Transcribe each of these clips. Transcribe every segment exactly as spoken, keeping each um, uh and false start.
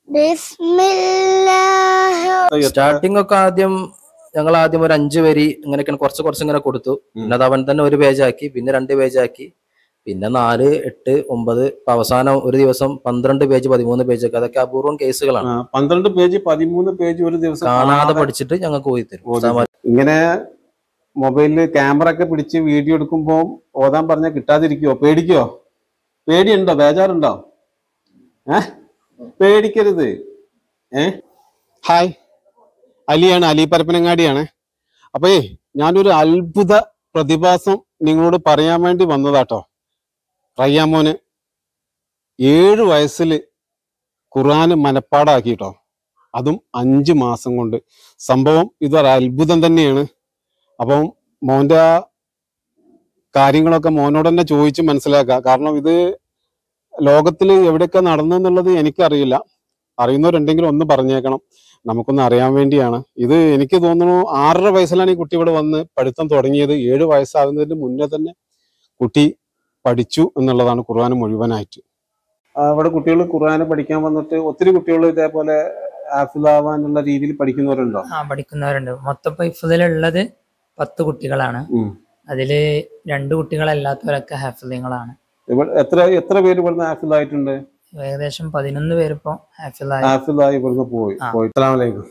Starting ഒക്കെ ആദ്യം ഞങ്ങൾ ആദ്യം ഒരു അഞ്ചു വരി ഇങ്ങനെയൊക്കെ കുറച്ച് കുറച്ച് ഇങ്ങനെ കൊടുത്തു. പിന്നെ അത് അവൻ തന്നെ ഒരു പേജാക്കി, പിന്നെ രണ്ട് പേജാക്കി, പിന്നെ നാല്, എട്ട്, ഒമ്പത്, അവസാനം ഒരു ദിവസം പന്ത്രണ്ട് പേജ് പതിമൂന്ന് പേജ് ഒക്കെ. അതൊക്കെ അപൂർവം കേസുകളാണ്. പന്ത്രണ്ട് പേജ് പതിമൂന്ന് പേജ് ഒരു ദിവസം കാണാതെ പഠിച്ചിട്ട് ഞങ്ങൾക്ക് പോയി തരും. ഇങ്ങനെ മൊബൈലില് ക്യാമറ ഒക്കെ പിടിച്ച് വീഡിയോ എടുക്കുമ്പോ ഓതാൻ പറഞ്ഞാൽ കിട്ടാതിരിക്കുവോ? പേടിക്കോ? പേടിയുണ്ടോ? ബേജാറുണ്ടോ? ഏഹ് പേടിക്കരുത്. ഏഹ് ഹായ്, അലിയാണ്, അലി പരപ്പനങ്ങാടിയാണ്. അപ്പേ ഞാനൊരു അത്ഭുത പ്രതിഭാസം നിങ്ങളോട് പറയാൻ വേണ്ടി വന്നതാട്ടോ. റയ്യാമോന് ഏഴു വയസ്സില് ഖുർആന് മനപ്പാടാക്കിട്ടോ, അതും അഞ്ചു മാസം കൊണ്ട്. സംഭവം ഇതൊരു അത്ഭുതം തന്നെയാണ്. അപ്പം മോന്റെ ആ കാര്യങ്ങളൊക്കെ മോനോട് തന്നെ ചോദിച്ച് മനസ്സിലാക്കുക. കാരണം ഇത് ലോകത്തിൽ എവിടെയൊക്കെ നടന്നു എന്നുള്ളത് എനിക്കറിയില്ല. അറിയുന്നവരുണ്ടെങ്കിലും ഒന്ന് പറഞ്ഞേക്കണം, നമുക്കൊന്ന് അറിയാൻ വേണ്ടിയാണ്. ഇത് എനിക്ക് തോന്നുന്നു ആറര വയസ്സിലാണ് ഈ കുട്ടി ഇവിടെ വന്ന് പഠിത്തം തുടങ്ങിയത്. ഏഴ് വയസ്സാകുന്നതിന് മുന്നേ തന്നെ കുട്ടി പഠിച്ചു എന്നുള്ളതാണ് ഖുർആൻ മുഴുവനായിട്ട്. അവിടെ കുട്ടികൾ ഖുർആൻ പഠിക്കാൻ വന്നിട്ട് ഒത്തിരി കുട്ടികൾ ഇതേപോലെ ഹാഫിളാവാനുള്ള രീതിയിൽ പഠിക്കുന്നവരുണ്ടോ? ആ പഠിക്കുന്നവരുണ്ട്. മൊത്തം ഹിഫ്ളിലുള്ളത് പത്ത് കുട്ടികളാണ്. അതില് രണ്ട് കുട്ടികളല്ലാത്തവരൊക്കെ ഹാഫിളീങ്ങളാണ്. എത്ര എത്ര പേര് ഇവിടുന്ന് ഹാഫിളായിട്ടുണ്ട്? ഏകദേശം പതിനൊന്ന് പേര് ഇപ്പൊ ഹാഫിളായി ഹാഫിളായി ഇവിടുന്ന് പോയി പോയി അസ്സലാമു അലൈക്കും.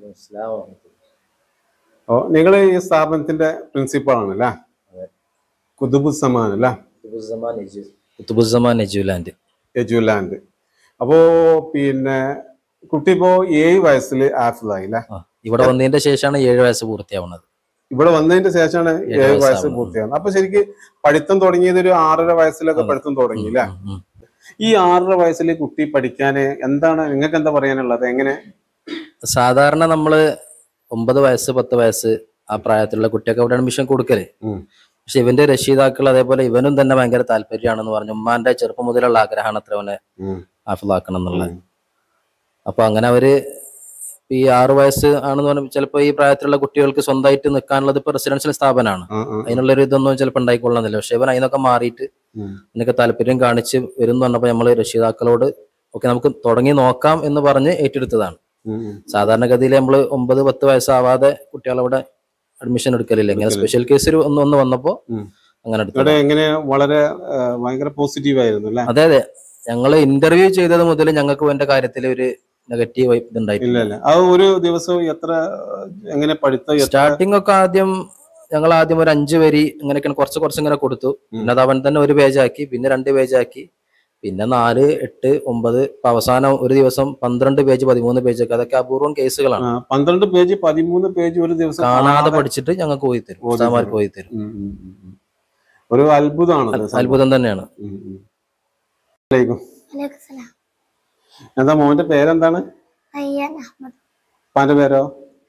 ഓ, നിങ്ങൾ ഈ സ്ഥാപനത്തിന്റെ പ്രിൻസിപ്പൾ ആണല്ലേ? ഖുതുബുസ്സമാൻ അല്ലേ? എജുലാൻഡ്. അപ്പോ പിന്നെ കുട്ടി ഇപ്പോ ഏഴ് വയസ്സിൽ ഹാഫിളായി അല്ലേ? ഇവിടെ വന്നതിന്റെ ശേഷമാണ് ഏഴ് വയസ്സ് പൂർത്തിയാവുന്നത്. ഇവിടെ വന്നതിന്റെ ശേഷമാണ് ഏഴ് വയസ്സ് പൂർത്തിയാവുന്നത്. അപ്പൊ ശരിക്ക് പഠിത്തം തുടങ്ങിയത് ഒരു ആറര വയസ്സിലൊക്കെ പഠിത്തം തുടങ്ങി അല്ലേ? ഈ ആറര വയസ്സിൽ കുട്ടി പഠിക്കാന് എന്താണ് നിങ്ങൾക്ക് എന്താ പറയാനുള്ളത്? എങ്ങനെ സാധാരണ നമ്മള് ഒമ്പത് വയസ്സ് പത്ത് വയസ്സ് ആ പ്രായത്തിലുള്ള കുട്ടിയൊക്കെ അവിടെ അഡ്മിഷൻ കൊടുക്കല്. പക്ഷെ ഇവന്റെ രക്ഷിതാക്കൾ അതേപോലെ ഇവനും തന്നെ ഭയങ്കര താല്പര്യമാണെന്ന് പറഞ്ഞു. ഉമ്മാന്റെ ചെറുപ്പം മുതലുള്ള ആഗ്രഹമാണ് അത്ര അവനെ ഹാഫിളാക്കണം എന്നുള്ളത്. അപ്പൊ അങ്ങനെ അവര് ഈ ആറു വയസ്സ് ആണെന്ന് പറഞ്ഞാൽ ചിലപ്പോൾ ഈ പ്രായത്തിലുള്ള കുട്ടികൾക്ക് സ്വന്തമായിട്ട് നിൽക്കാനുള്ളത് ഇപ്പൊ റെസിഡൻഷ്യൽ സ്ഥാപനമാണ്. അതിനുള്ളൊരു ഇതൊന്നും ചിലപ്പോൾ ഉണ്ടായിക്കൊള്ളുന്നില്ല. പക്ഷെ ഇവൻ അതിനൊക്കെ മാറിയിട്ട് എനിക്ക് താല്പര്യം കാണിച്ച് വരും എന്ന് പറഞ്ഞപ്പോൾ നമ്മള് രക്ഷിതാക്കളോട് ഒക്കെ നമുക്ക് തുടങ്ങി നോക്കാം എന്ന് പറഞ്ഞ് ഏറ്റെടുത്തതാണ്. സാധാരണഗതിയിൽ നമ്മള് ഒമ്പത് പത്ത് വയസ്സാവാതെ കുട്ടികളവിടെ അഡ്മിഷൻ എടുക്കലില്ല. ഇങ്ങനെ സ്പെഷ്യൽ കേസിൽ ഒന്ന് ഒന്ന് വന്നപ്പോ അങ്ങനെ എടുത്തു. എങ്ങനെ വളരെ ഭയങ്കര പോസിറ്റീവ് ആയിരുന്നു അല്ലേ? അതെ അതെ, ഞങ്ങള് ഇന്റർവ്യൂ ചെയ്തത് മുതൽ ഞങ്ങൾക്ക് എന്റെ കാര്യത്തിൽ ഒരു നെഗറ്റീവ് ഇതുണ്ടായിട്ടില്ല. ഒരു ദിവസവും എത്ര എങ്ങനെ പഠിത്തം സ്റ്റാർട്ടിംഗ് ഒക്കെ ആദ്യം ഞങ്ങൾ ആദ്യം ഒരു അഞ്ചു വരി ഇങ്ങനെയൊക്കെ കുറച്ച് കുറച്ച് ഇങ്ങനെ കൊടുത്തു. പിന്നെ അത് അവൻ തന്നെ ഒരു പേജാക്കി, പിന്നെ രണ്ട് പേജാക്കി, പിന്നെ നാല്, എട്ട്, ഒമ്പത്, അവസാനം ഒരു ദിവസം പന്ത്രണ്ട് പേജ് പതിമൂന്ന് പേജ് ഒക്കെ. അതൊക്കെ അപൂർവം കേസുകളാണ്. പന്ത്രണ്ട് പേജ് പതിമൂന്ന് പേജ് ഒരു ദിവസം കാണാതെ പഠിച്ചിട്ട് ഞങ്ങൾക്ക് പോയി തരും, ഉസ്താദുമാർക്ക് പോയി തരും. ഒരു അത്ഭുതമാണ്, അത്ഭുതം തന്നെയാണ്. എന്താ മോന്റെ പേരെന്താണ്? ഉപ്പാന്റെ പേരോ?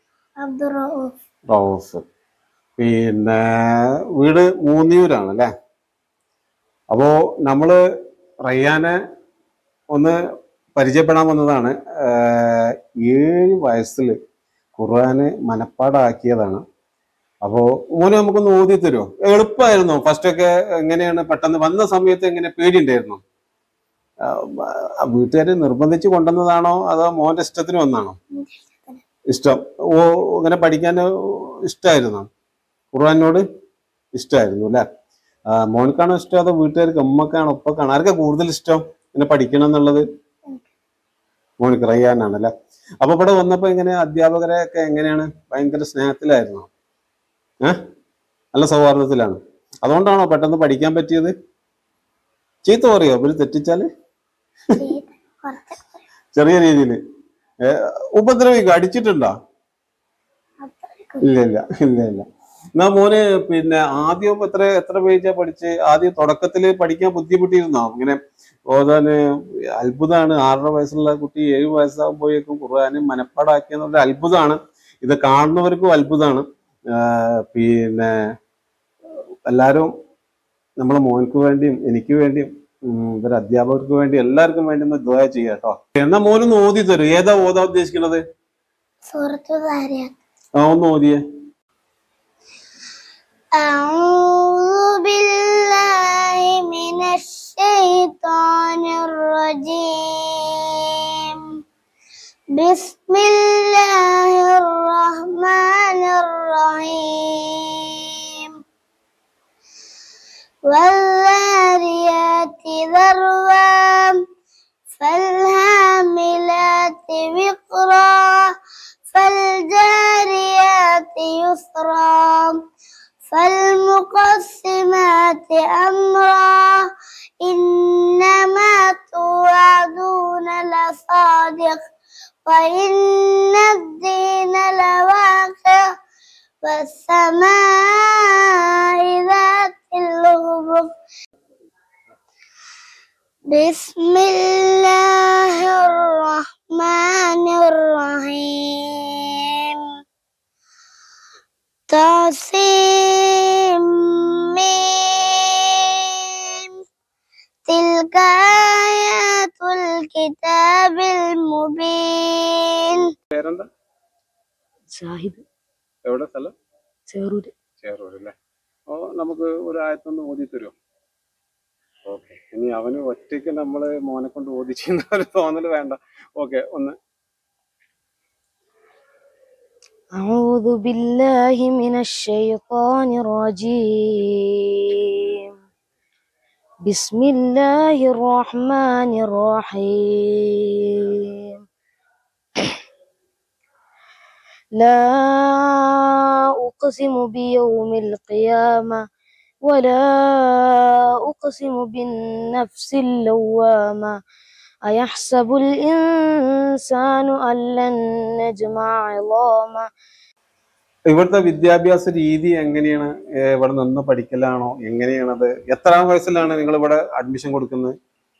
റൌഫ്. പിന്നെ വീട് മൂന്നിയൂരാണ് അല്ലേ? അപ്പോ നമ്മള് റയ്യാനെ ഒന്ന് പരിചയപ്പെടാൻ വന്നതാണ്. ഏഴ് വയസ്സിൽ ഖുർആന് മനപ്പാടാക്കിയതാണ്. അപ്പോ മോനെ നമുക്കൊന്ന് ഓതി തരുമോ? എളുപ്പമായിരുന്നോ ഫസ്റ്റൊക്കെ? എങ്ങനെയാണ് പെട്ടെന്ന് വന്ന സമയത്ത് എങ്ങനെ പേടിയുണ്ടായിരുന്നോ? വീട്ടുകാര് നിർബന്ധിച്ച് കൊണ്ടുവന്നതാണോ അതോ മോന്റെ ഇഷ്ടത്തിന് വന്നാണോ? ഇഷ്ടം. ഓ, ഇങ്ങനെ പഠിക്കാൻ ഇഷ്ടമായിരുന്നോ? ഖുർആനോട് ഇഷ്ടമായിരുന്നു അല്ലെ? മോനക്കാണോ ഇഷ്ടം അതോ വീട്ടുകാർക്ക്, ഉമ്മക്കാണോ ഉപ്പക്കാണോ? ആർക്കാ കൂടുതൽ ഇഷ്ടം ഇങ്ങനെ പഠിക്കണം എന്നുള്ളത്? മോനിക്ക് റയ്യാനാണല്ലേ? അപ്പൊ ഇവിടെ വന്നപ്പോ എങ്ങനെ അധ്യാപകരെ ഒക്കെ എങ്ങനെയാണ്? ഭയങ്കര സ്നേഹത്തിലായിരുന്നോ? ഏഹ് നല്ല സൗഹാർദ്ദത്തിലാണ്. അതുകൊണ്ടാണോ പെട്ടെന്ന് പഠിക്കാൻ പറ്റിയത്? ചീത്ത പറയോ ഇവര് തെറ്റിച്ചാല്? ചെറിയ രീതിയിൽ ഉപദ്രവിക്കും, അടിച്ചിട്ടുണ്ടോ? ഇല്ല ഇല്ല ഇല്ല ഇല്ല. എന്നാ മോന് പിന്നെ ആദ്യം എത്ര എത്ര പേജാ പഠിച്ച്? ആദ്യം തുടക്കത്തില് പഠിക്കാൻ ബുദ്ധിമുട്ടിയിരുന്നോ? ഇങ്ങനെ ഓതാന് അത്ഭുതമാണ്. ആറര വയസ്സുള്ള കുട്ടി ഏഴ് വയസ്സാകുമ്പോഴേക്കും ഖുർആന് മനപ്പാടാക്കിയെന്നുള്ള അത്ഭുതമാണ്. ഇത് കാണുന്നവർക്കും അത്ഭുതമാണ്. പിന്നെ എല്ലാവരും നമ്മളെ മോനക്ക് വേണ്ടിയും എനിക്ക് വേണ്ടിയും ഇവര് അധ്യാപകർക്ക് വേണ്ടി എല്ലാവർക്കും വേണ്ടി ഒന്ന് ദുആ ചെയ്യാം കേട്ടോ. എന്നാ മോനൊന്ന് ഓതി തരും. ഏതാ ഓതാ ഉദ്ദേശിക്കുന്നത്? ആ ഒന്ന് ഓതിയേ. أعوذ بالله من الشيطان الرجيم بسم الله الرحمن الرحيم والذاريات ذروا فالحاملات وقرا فالجاريات يسرا فالمقسمات أمرا إنما توعدون لصادق وإن الدين لواقع والسماء ذات الحبك بسم الله الرحمن الرحيم طاسم ميم تلك آيات الكتاب المبين പേരെന്താ? ഷാഹിദ് എവിടെ സ്ഥലം? ചെറൂര്. ചേറൂർ അല്ലേ? ഓ, നമുക്ക് ഒരു ആയത്തൊന്ന് ഓതി തരുമോ? ഓക്കെ. ഇനി അവന് ഒറ്റയ്ക്ക് നമ്മള് മോനെ കൊണ്ട് ഓദിച്ചെന്ന ഒരു തോന്നല് വേണ്ട. ഓക്കെ, ഒന്ന്. أعوذ بالله من الشيطان الرجيم بسم الله الرحمن الرحيم لا أقسم بيوم القيامة ولا أقسم بالنفس اللوامة أيحسب الإنسان أن لن نجمع عظاما. ഇവിടുത്തെ വിദ്യാഭ്യാസ രീതി എങ്ങനെയാണ്? ഇവിടെ നിന്ന് പഠിക്കലാണോ? എങ്ങനെയാണത്? എത്രാം വയസ്സിലാണ് നിങ്ങൾ ഇവിടെ അഡ്മിഷൻ കൊടുക്കുന്നത്?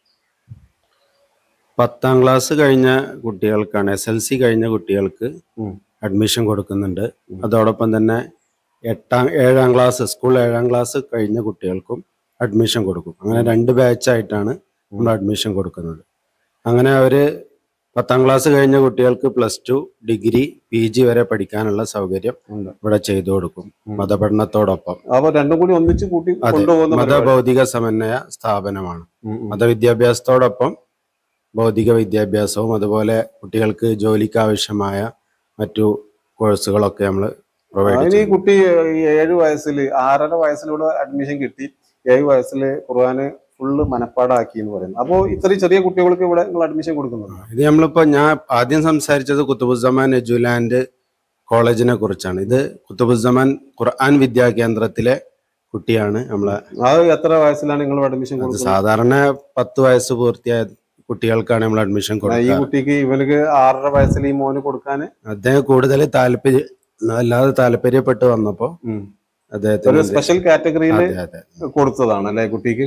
പത്താം ക്ലാസ് കഴിഞ്ഞ കുട്ടികൾക്കാണ്, എസ് എൽ സി കഴിഞ്ഞ കുട്ടികൾക്ക് അഡ്മിഷൻ കൊടുക്കുന്നുണ്ട്. അതോടൊപ്പം തന്നെ എട്ടാം ഏഴാം ക്ലാസ് സ്കൂൾ ഏഴാം ക്ലാസ് കഴിഞ്ഞ കുട്ടികൾക്കും അഡ്മിഷൻ കൊടുക്കും. അങ്ങനെ രണ്ട് ബാച്ചായിട്ടാണ് നമ്മൾ അഡ്മിഷൻ കൊടുക്കുന്നത്. അങ്ങനെ അവർ പത്താം ക്ലാസ് കഴിഞ്ഞ കുട്ടികൾക്ക് plus two, degree, P G വരെ പഠിക്കാനുള്ള സൗകര്യം ഇവിടെ ചെയ്തു കൊടുക്കും മതപഠനത്തോടൊപ്പം. അപ്പൊ രണ്ടും കൂടി ഒന്നിച്ച് കൂട്ടി കൊണ്ടുപോകുന്ന മതഭൗതിക സമന്വയ സ്ഥാപനമാണ്. മതവിദ്യാഭ്യാസത്തോടൊപ്പം ഭൗതിക വിദ്യാഭ്യാസവും അതുപോലെ കുട്ടികൾക്ക് ജോലിക്ക് ആവശ്യമായ മറ്റു കോഴ്സുകളൊക്കെ നമ്മൾ പ്രൊവൈഡ് ഈ ചെയ്യും. കുട്ടി ഏഴ് വയസ്സിൽ ആറര വയസ്സിലൂടെ അഡ്മിഷൻ കിട്ടി, ഏഴ് വയസ്സിൽ ഖുർആന് ഫുള്ള് മനപ്പാടാക്കി എന്ന് പറയുന്നത്. അപ്പോൾ ഇത്രയും ചെറിയ കുട്ടികൾക്ക് ഇവിടെ നിങ്ങൾ അഡ്മിഷൻ കൊടുക്കുന്നുണ്ട്. ഇത് നമ്മളിപ്പോ ഞാൻ ആദ്യം സംസാരിച്ചത് കുത്തുബുസ്സമാൻ എജുലാൻഡ് കോളേജിനെ കുറിച്ചാണ്. ഇത് കുത്തുബുസ്സമാൻ ഖുർആൻ വിദ്യാകേന്ദ്രത്തിലെ കുട്ടിയാണ്. നമ്മളെ അത് എത്ര വയസ്സിലാണ് നിങ്ങൾ അഡ്മിഷൻ കൊടുക്കുന്നത്? സാധാരണ പത്ത് വയസ്സ് പൂർത്തിയായ കുട്ടികൾക്കാണ് നമ്മൾ അഡ്മിഷൻ ഈ കൊടുക്കുക. കുട്ടിക്ക് ഇവനക്ക് ആറര വയസ്സിൽ ഈ മോന് കൊടുക്കാൻ അദ്ദേഹം കൂടുതൽ താല്പര്യം അല്ലാതെ താല്പര്യപ്പെട്ട് വന്നപ്പോ അദ്ദേഹത്തിന് ഒരു സ്പെഷ്യൽ കാറ്റഗറിയിൽ അതെ, അതെ. കൊടുത്തതാണ് അല്ലെ കുട്ടിക്ക്?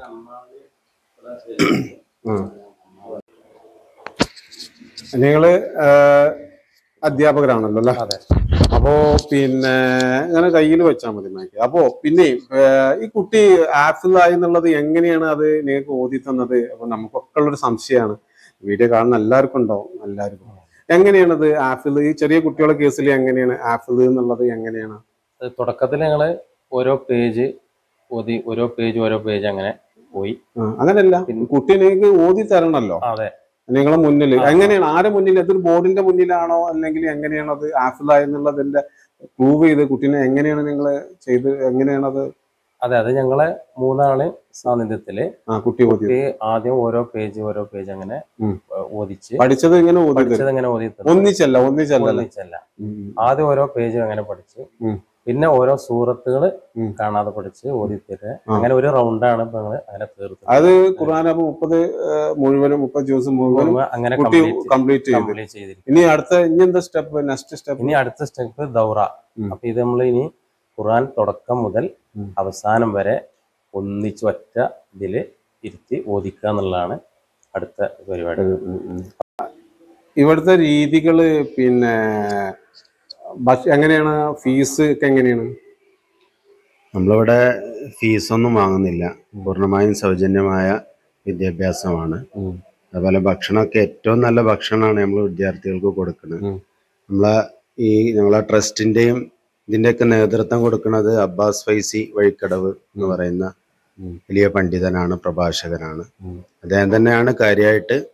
നിങ്ങള് അധ്യാപകരാണല്ലോ അല്ലെ? അപ്പോ പിന്നെ ഇങ്ങനെ കയ്യിൽ വെച്ചാൽ മതി മാക്കി. അപ്പോ പിന്നെ ഈ കുട്ടി ആഫിലായി എന്നുള്ളത് എങ്ങനെയാണ് അത് നിങ്ങൾക്ക് ഓതി തന്നത്? അപ്പൊ നമുക്കൊക്കെ ഉള്ളൊരു സംശയമാണ്. വീഡിയോ കാണുന്ന എല്ലാവർക്കും ഉണ്ടാവും, എല്ലാവർക്കും എങ്ങനെയാണത് ആഫിൽ? ഈ ചെറിയ കുട്ടികളുടെ കേസിൽ എങ്ങനെയാണ് ആഫിൽ എന്നുള്ളത്? എങ്ങനെയാണ് തുടക്കത്തിൽ ഞങ്ങള് ഓരോ പേജ് ഓതി ഓരോ പേജ് ഓരോ പേജ് അങ്ങനെ പോയി. അങ്ങനെയല്ല, കുട്ടി നിങ്ങൾക്ക് ഓതി തരണല്ലോ. അതെ, നിങ്ങളെ മുന്നിൽ എങ്ങനെയാണ്? ആരെ മുന്നിൽ? അതൊരു ബോർഡിന്റെ മുന്നിലാണോ അല്ലെങ്കിൽ എങ്ങനെയാണ് അത് ആഫിലായി എന്നുള്ളതിന്റെ പ്രൂവ് ചെയ്ത് കുട്ടീനെ എങ്ങനെയാണ് നിങ്ങൾ ചെയ്ത് എങ്ങനെയാണത്? അതെ അത് ഞങ്ങളെ മൂന്നാള് സാന്നിധ്യത്തില് കുട്ടി ഓതി ആദ്യം ഓരോ പേജ് ഓരോ പേജ് അങ്ങനെ ഓദിച്ച് പഠിച്ചത് ഇങ്ങനെ പഠിച്ചത് അങ്ങനെ ഓതി ഒന്നിച്ചല്ല ഒന്നിച്ചല്ല ഒന്നിച്ചല്ല ആദ്യം ഓരോ പേജ് അങ്ങനെ പഠിച്ച് പിന്നെ ഓരോ സൂറത്തുകള് കാണാതെ പഠിച്ച് ഓതിത്തര് അങ്ങനെ ഒരു റൗണ്ടാണ് ഇപ്പൊ ഞങ്ങള് അങ്ങനെ തീർത്തത്. അത് ഖുർആൻ അപ്പൊ മുപ്പത് മുഴുവനും മുപ്പത് ദിവസം മുഴുവനും അങ്ങനെ കംപ്ലീറ്റ് ചെയ്തു. ഇനി അടുത്ത ഇനി എന്താ സ്റ്റെപ്പ്? നെക്സ്റ്റ് സ്റ്റെപ്പ് ഇനി അടുത്ത സ്റ്റെപ്പ് ദൗറ. അപ്പൊ ഇത് നമ്മൾ ഇനി ഖുർആൻ തുടക്കം മുതൽ അവസാനം വരെ ഒന്നിച്ച് ഒറ്റ ഇതില് ഇരുത്തി ഓദിക്കുക എന്നുള്ളതാണ് അടുത്ത പരിപാടി. ഇവിടുത്തെ രീതികള് പിന്നെ എങ്ങനെയാണ്? ഫീസ് ഒക്കെ എങ്ങനെയാണ്? നമ്മളിവിടെ ഫീസൊന്നും വാങ്ങുന്നില്ല, പൂർണ്ണമായും സൗജന്യമായ വിദ്യാഭ്യാസമാണ്. അതുപോലെ ഭക്ഷണമൊക്കെ ഏറ്റവും നല്ല ഭക്ഷണമാണ് നമ്മൾ വിദ്യാർത്ഥികൾക്ക് കൊടുക്കുന്നത്. നമ്മളെ ഈ ഞങ്ങളെ ട്രസ്റ്റിന്റെയും ഇതിന്റെയൊക്കെ നേതൃത്വം കൊടുക്കുന്നത് അബ്ബാസ് ഫൈസി വഴിക്കടവ് എന്ന് പറയുന്ന വലിയ പണ്ഡിതനാണ്, പ്രഭാഷകനാണ്. അദ്ദേഹം തന്നെയാണ് കാര്യമായിട്ട്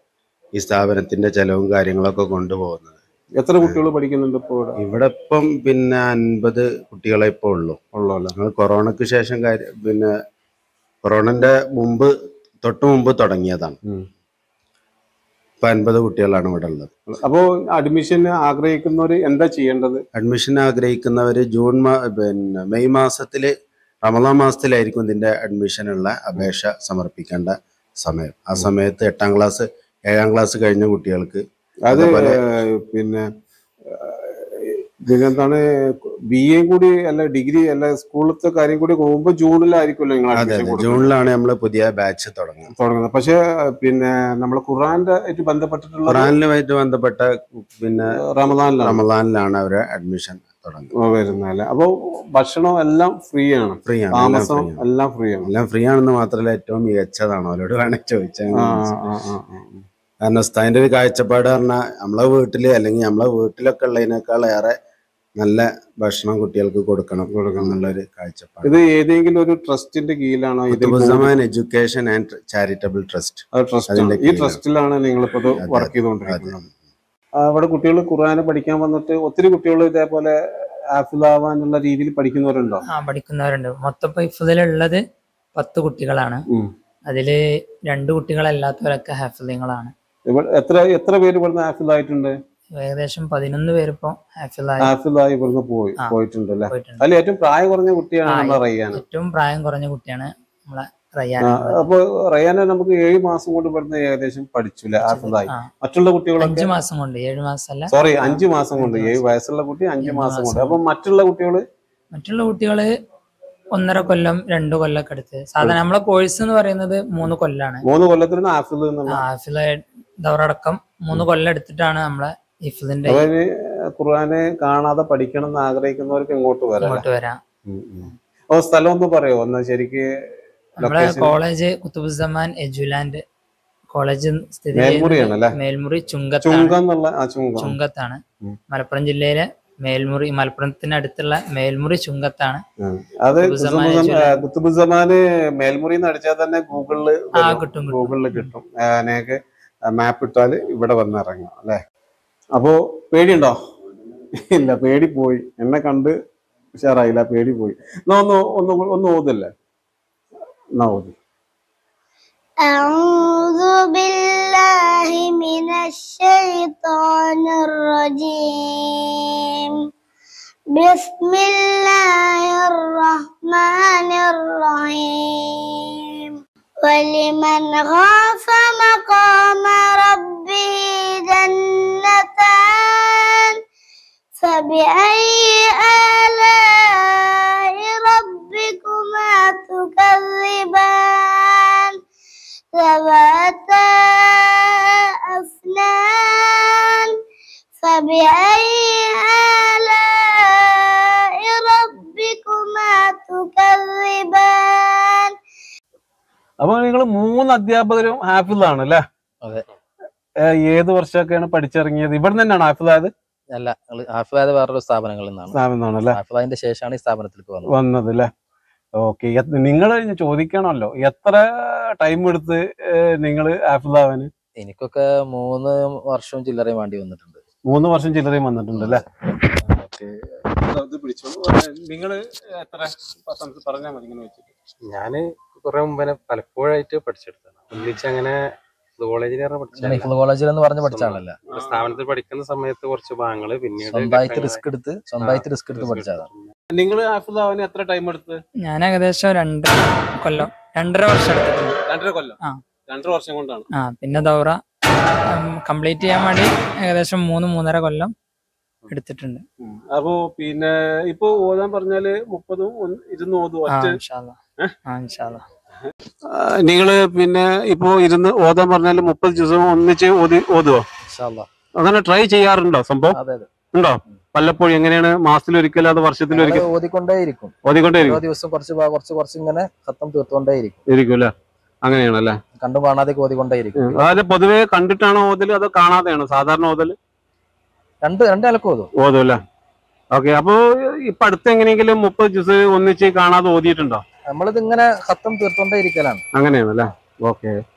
ഈ സ്ഥാപനത്തിന്റെ ചെലവും കാര്യങ്ങളൊക്കെ കൊണ്ടുപോകുന്നത്. എത്ര കുട്ടികൾ പഠിക്കുന്നുണ്ട് ഇപ്പോൾ ഇവിടെ? ഇവിടെ ഇപ്പം പിന്നെ അൻപത് കുട്ടികളെ ഇപ്പോൾ ഉള്ളൂ ഉള്ളൂ അല്ലേ? ഞങ്ങൾ കൊറോണക്ക് ശേഷം കാര്യം പിന്നെ കൊറോണന്റെ മുമ്പ് തൊട്ട് മുമ്പ് തുടങ്ങിയതാണ്. ഇപ്പൊ അൻപത് കുട്ടികളാണ് ഇവിടെ ഉള്ളത്. അപ്പോൾ അഡ്മിഷൻ ആഗ്രഹിക്കുന്നവർ എന്താ ചെയ്യേണ്ടത്? അഡ്മിഷൻ ആഗ്രഹിക്കുന്നവർ ജൂൺ മാ പിന്നെ മെയ് മാസത്തില് റമദാൻ മാസത്തിലായിരിക്കും ഇതിന്റെ അഡ്മിഷനുള്ള അപേക്ഷ സമർപ്പിക്കേണ്ട സമയം. ആ സമയത്ത് എട്ടാം ക്ലാസ് ഏഴാം ക്ലാസ് കഴിഞ്ഞ കുട്ടികൾക്ക് അത് പിന്നെ ഇതിനെന്താണ് ബി എ കൂടി അല്ല ഡിഗ്രി അല്ല സ്കൂളത്തെ കാര്യം കൂടി പോകുമ്പോൾ ജൂണിലായിരിക്കുമല്ലോ നിങ്ങൾ അഡ്മിഷൻ കൊടുക്കുന്നത്? ജൂണിലാണ് നമ്മൾ പുതിയ ബാച്ച് തുടങ്ങുന്നത് തുടങ്ങുന്നത് പക്ഷെ പിന്നെ നമ്മൾ ഖുർആന്റെ ആയിട്ട് ബന്ധപ്പെട്ടിട്ടുള്ള ഖുർആനുമായിട്ട് ബന്ധപ്പെട്ട പിന്നെ റമദാനിലാണ് റമദാനിലാണ് അവര് അഡ്മിഷൻ തുടങ്ങുന്നത് വരുന്നത്. അപ്പൊ ഭക്ഷണം എല്ലാം ഫ്രീ ആണ്, ഫ്രീ ആണ്, താമസം എല്ലാം ഫ്രീ ആണ്. എല്ലാം ഫ്രീ ആണെന്ന് മാത്രമല്ല ഏറ്റവും മികച്ചതാണ്. അവരോട് വേണമെങ്കിൽ ചോദിച്ചാൽ കാരണം ഉസ്താദിന്റെ ഒരു കാഴ്ചപ്പാട് പറഞ്ഞാൽ നമ്മളെ വീട്ടില് അല്ലെങ്കിൽ നമ്മളെ വീട്ടിലൊക്കെ ഉള്ളതിനേക്കാൾ ഏറെ നല്ല ഭക്ഷണം കുട്ടികൾക്ക് കൊടുക്കണം കൊടുക്കണം എന്നുള്ളൊരു കാഴ്ചപ്പാട്. ഇത് ഏതെങ്കിലും ഒരു ട്രസ്റ്റിന്റെ കീഴിലാണോ? Qutbuzzaman education and charitable trust. ഈ ട്രസ്റ്റിലാണ് നിങ്ങളിപ്പോ വർക്ക് ചെയ്തുകൊണ്ടിരിക്കുന്നത്. അവിടെ കുട്ടികൾ ഖുർആന് പഠിക്കാൻ വന്നിട്ട് ഒത്തിരി കുട്ടികൾ ഇതേപോലെ ഹാഫിളാവാനുള്ള രീതിയിൽ പഠിക്കുന്നവരുണ്ടോ? ആ പഠിക്കുന്നവരുണ്ട്. മൊത്തം ഇപ്പൊ ഹിഫ്ളിലുള്ളത് പത്ത് കുട്ടികളാണ്. അതില് രണ്ട് കുട്ടികളല്ലാത്തവരൊക്കെ ഹാഫിളീങ്ങളാണ്. എത്ര എത്ര പേര് ഇവിടുന്ന് ഹാഫിളായിട്ടുണ്ട്? ഏകദേശം പതിനൊന്ന് പേര് ഇപ്പൊ ഹാഫിളായി ഹാഫിളായി ഇവിടുന്ന് പോയി പോയിട്ടുണ്ട് അല്ലെ? അതിൽ ഏറ്റവും പ്രായം കുറഞ്ഞ കുട്ടിയാണ് നമ്മളെ റയ്യാൻ. ഏറ്റവും പ്രായം കുറഞ്ഞ കുട്ടിയാണ് നമ്മളെ റയ്യാൻ. അപ്പൊ റയ്യാനെ നമുക്ക് ഏഴ് മാസം കൊണ്ട് ഇവിടുന്ന് ഏകദേശം പഠിച്ചില്ല ഹാഫിളായി. മറ്റുള്ള കുട്ടികളൊക്കെ അഞ്ചു മാസം കൊണ്ട്, ഏഴു മാസം അല്ല സോറി അഞ്ചു മാസം കൊണ്ട്. ഏഴ് വയസ്സുള്ള കുട്ടി അഞ്ചു മാസം കൊണ്ട്. അപ്പൊ മറ്റുള്ള കുട്ടികള് മറ്റുള്ള കുട്ടികള് ഒന്നര കൊല്ലം രണ്ടു കൊല്ലൊക്കെ എടുത്ത്. സാധാരണ നമ്മളെ കോഴ്സ് എന്ന് പറയുന്നത് മൂന്ന് കൊല്ലാണ്. മൂന്ന് കൊല്ലത്തിന് ഹാഫിള് ഹാഫിള് ദൗറടക്കം മൂന്ന് കൊല്ലം എടുത്തിട്ടാണ് നമ്മളെ ഹിഫ്ളിന്റെ. ഖുർആനെ കാണാതെ പഠിക്കണം എന്ന് ആഗ്രഹിക്കുന്നവർക്ക് ഇങ്ങോട്ട് വരാം. ഇങ്ങോട്ട് വരാം. ഓ സ്ഥലം ഒന്ന് പറയോ? ഒന്ന് ശരിക്ക് നമ്മളെ കോളേജ് ഖുതുബുസ്സമാൻ എജുലാൻഡ് കോളേജ് സ്ഥിതി മേൽമുറിയാണല്ലേ? മേൽമുറി ചുങ്കത്താണ്. ചുങ്കത്താണ് മലപ്പുറം ജില്ലയിലെ മേൽമുറി, മലപ്പുറത്തിന് അടുത്തുള്ള മേൽമുറി ചുങ്കത്താണ്. അത് ഖുതുബുസ്സമാന് മേൽമുറി അടിച്ചാൽ തന്നെ ഗൂഗിളില് കിട്ടും ഗൂഗിളില് കിട്ടും. അതിനൊക്കെ മാപ്പ് ഇട്ടാല് ഇവിടെ വന്ന് ഇറങ്ങാം അല്ലെ? അപ്പോ പേടിയുണ്ടോ? ഇല്ല, പേടി പോയി. എന്നെ കണ്ട് ഉഷാറായില്ല, പേടി പോയി. എന്നാ ഒന്ന് ഒന്ന് ഒന്ന് ഓതല്ലേ? എന്നാ ഓതി. أعوذ بالله من الشيطان الرجيم بسم الله الرحمن الرحيم ولمن خاف مقام ربه جنتان فبأي آلاء ربكما تكذبان ذواتا أفنان فبأي آلاء ربكما تكذبان. അപ്പൊ നിങ്ങൾ മൂന്ന് അധ്യാപകരും ഹാഫിളാണ് അല്ലേ? അതെ. ഏത് വർഷമൊക്കെയാണ് പഠിച്ചിറങ്ങിയത്? ഇവിടെ തന്നെയാണ് ഹാഫിളായത്? അല്ല, ഹാഫിളായത് വേറൊരു സ്ഥാപനങ്ങളിൽ നിന്നാണ്. സ്ഥാപനമാണല്ലേ? ഹാഫിളായതിന്റെ ശേഷമാണ് ഈ സ്ഥാപനത്തിലേക്ക് വന്നത് വന്നത് അല്ലേ? ഓക്കെ. നിങ്ങൾ ചോദിക്കണമല്ലോ, എത്ര ടൈം എടുത്ത് നിങ്ങൾ ഹാഫിളാവാന്? എനിക്കൊക്കെ മൂന്ന് വർഷവും ചില്ലറയും വേണ്ടി വന്നിട്ടുണ്ട്. മൂന്ന് വർഷം ചില്ലറയും വന്നിട്ടുണ്ട് അല്ലേ? നിങ്ങള് എത്ര പറഞ്ഞാൽ മതി ഇങ്ങനെ വെച്ചിട്ട്? ഞാന് കുറെ മുമ്പേ പലപ്പോഴായിട്ട് പഠിച്ചെടുത്താണ്. ഒന്നിച്ച് അങ്ങനെ കോളേജിൽ എന്ന് പറഞ്ഞ് പഠിച്ചാണല്ല, സ്ഥാപനത്തിൽ പഠിക്കുന്ന സമയത്ത് കുറച്ച് ഭാഗങ്ങള് പിന്നീട് സ്വന്തമായിട്ട് റിസ്ക് എടുത്ത് സ്വന്തമായിട്ട് റിസ്ക് എടുത്ത് പഠിച്ചതാണ്. നിങ്ങൾ ഹാഫിളാവാൻ എത്ര ടൈം എടുത്ത്? ഞാൻ ഏകദേശം രണ്ട് കൊല്ലം രണ്ടര വർഷം എടുത്തിട്ടുണ്ട്. രണ്ടര കൊല്ലം? ആ, രണ്ടര വർഷം കൊണ്ടാണ്. ആ പിന്നെ ദൗറ കംപ്ലീറ്റ് ചെയ്യാൻ വേണ്ടി ഏകദേശം മൂന്ന് മൂന്നര കൊല്ലം എടുത്തിട്ടുണ്ട്. അപ്പൊ പിന്നെ ഇപ്പൊ ഓതാൻ പറഞ്ഞാല് മുപ്പതും ഇരുന്ന് ഓതും. നിങ്ങള് പിന്നെ ഇപ്പൊ ഇരുന്ന് ഓതാൻ പറഞ്ഞാല് മുപ്പത് ദിവസം ഒന്നിച്ച് ഓതി ഓതുവോ? അങ്ങനെ ട്രൈ ചെയ്യാറുണ്ടോ? സംഭവം ഉണ്ടോ? വല്ലപ്പോഴും എങ്ങനെയാണ്? മാസത്തിലൊരിക്കലും അത് വർഷത്തിലൊരിക്കൽ ഓതിക്കൊണ്ടേയിരിക്കും. ഓതിക്കൊണ്ടേയിരിക്കും ദിവസം കുറച്ച് കുറച്ച് കുറച്ച് ഇങ്ങനെ ഖത്തം തീർത്തുകൊണ്ടേയിരിക്കും. ഇരിക്കും അല്ലേ? അങ്ങനെയാണല്ലേ? കണ്ടു കാണാതെ ഓതിക്കൊണ്ടേയിരിക്കും. അതായത് പൊതുവെ കണ്ടിട്ടാണോ ഓതല് അതോ കാണാതെയാണോ സാധാരണ ഓതല്? രണ്ട് രണ്ട് നിലക്ക് ഓതും. ഓതും അല്ലേ? ഓക്കെ. അപ്പൊ ഇപ്പൊ അടുത്ത് എങ്ങനെയെങ്കിലും മുപ്പത് ദിവസം ഒന്നിച്ച് കാണാതെ ഓതിയിട്ടുണ്ടോ? നമ്മളിത് ഇങ്ങനെ ഖത്തം തീർത്തുകൊണ്ടേ ഇരിക്കലാണ്. അങ്ങനെയാണല്ലേ? ഓക്കെ.